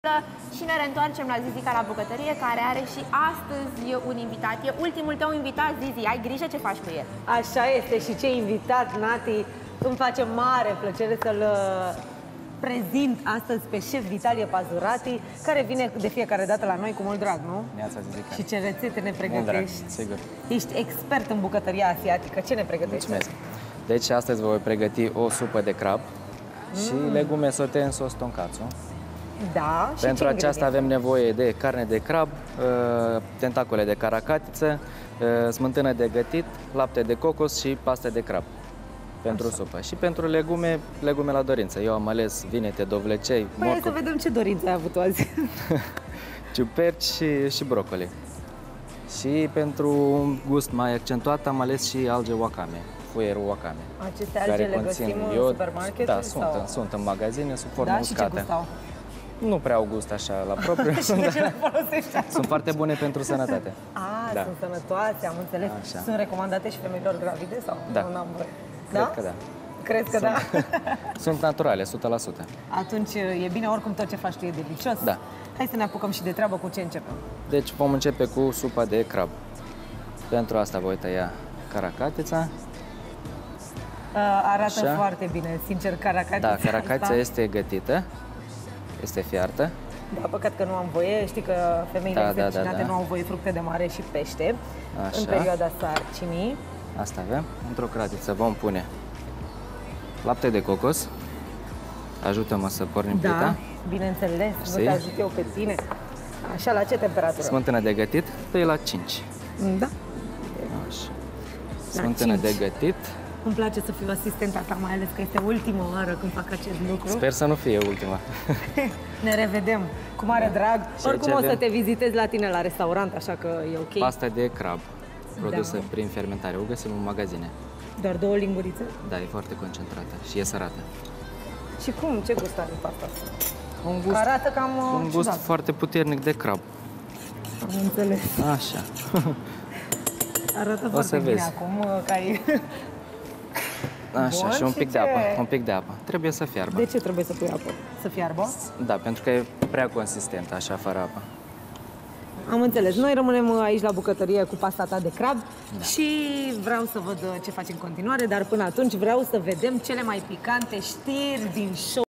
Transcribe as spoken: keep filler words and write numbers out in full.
Și ne reîntoarcem la Zizica la bucătărie, care are și astăzi un invitat. E ultimul tău invitat, Zizi, ai grijă ce faci cu el. Așa este, și ce invitat, Nati. Îmi face mare plăcere să-l prezint astăzi pe șef Vitalie Pazurati, care vine de fiecare dată la noi cu mult drag, nu? Neața, Zizica. Și ce rețete ne pregătești? Mult drag, sigur. Ești expert în bucătăria asiatică. Ce ne pregătești? Mulțumesc. Deci astăzi vă voi pregăti o supă de crab mm. și legume sote în sos tonkatsu. Da, și pentru aceasta avem nevoie de carne de crab, tentacole de caracatiță, smântână de gătit, lapte de cocos și pastă de crab pentru Așa. supă. Și pentru legume, legume la dorință. Eu am ales vinete, dovlecei, Păi hai să vedem ce dorință ai avut azi. ciuperci și, și brocoli. Și pentru un gust mai accentuat am ales și alge wakame, fuierul wakame. Aceste alge le găsim în supermarket? Da, sunt, sau? sunt în magazine, sub formă da? uscată. Și ce gust au? Nu prea au gust așa la propriu. Și de ce le folosești? Sunt foarte bune pentru sănătate. Ah, da. sunt sănătoase, am înțeles. Așa. Sunt recomandate și femeilor gravide sau da. nu am voie? Cred Da? că da. Crezi că sunt, da? Sunt naturale, o sută la sută. Atunci e bine, oricum tot ce faci tu e delicios. Da. Hai să ne apucăm și de treabă. Cu ce începem? Deci vom începe cu supa de crab. Pentru asta voi tăia caracatița. Arată Așa. foarte bine, sincer, caracatița. Da, caracatița asta este gătită, este fiartă. Da, păcat că nu am voie. Știi că femeile Da, exercinate da, da, da. nu au voie fructe de mare și pește. Așa. În perioada sarcinii. Asta avem. Într-o cratiță vom pune lapte de cocos. Ajută-mă să pornim Da, plita. bineînțeles, vă te ajut eu pe tine. Așa, la ce temperatură? Smântână de gătit, dă la cinci. Da. Așa. Smântână de gătit. Îmi place să fiu asistenta ta, mai ales că este ultima oară când fac acest lucru. Sper să nu fie ultima. Ne revedem cu mare drag. Și Oricum o să avem... te vizitez la tine la restaurant, așa că e ok. Pasta de crab, produsă Da. prin fermentare. O găsim în magazine. Doar două lingurițe? Da, e foarte concentrată și e sărată. Și cum? Ce gust are pasta asta? Un gust, Arată cam un gust ciudat. foarte puternic de crab. Am înțeles. Așa. Arată O foarte să bine vezi. acum că ai... Așa, Bun, și un și pic ce? de apă. Un pic de apă. Trebuie să fiarbă. De ce trebuie să pui apă? Să fiarbă? Da, pentru că e prea consistent, așa, fără apă. Am înțeles. Noi rămânem aici la bucătărie cu pasta ta de crab Da. și vreau să văd ce faci în continuare, dar până atunci vreau să vedem cele mai picante știri din show.